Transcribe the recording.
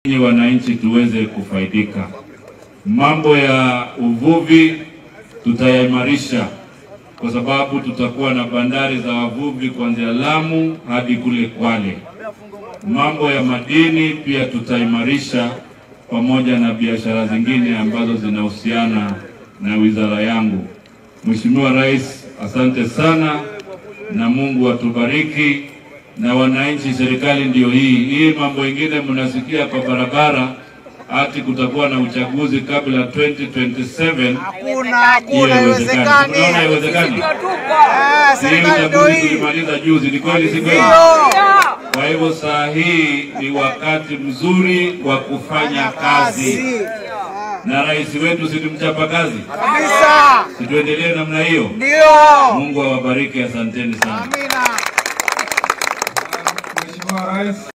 Ili wananchi tuweze kufaidika. Mambo ya uvuvi tutayaimarisha kwa sababu tutakuwa na bandari za wavuvi kuanzia Lamu hadi kule Kwale. Mambo ya madini pia tutaimarisha pamoja na biashara zingine ambazo zinahusiana na wizara yangu. Mheshimiwa Rais, asante sana na Mungu atubariki. Na wananchi, serikali ndio hii. Mambo mengine mnasikia kwa barabara ati kutakuwa na uchaguzi kabla 2027. Hakuna haiwezekani. Haiwezekani. Serikali ndio hii. Tulimaliza juzi, ni kweli si kweli? Kwa hivyo saa hii ni wakati mzuri wa kufanya kazi. Na rais wetu si tumchapa kazi Kabisa. Situendelee namna hiyo. Ndio. Mungu awabariki, asanteni sana. Amina. Mheshimiwa Rais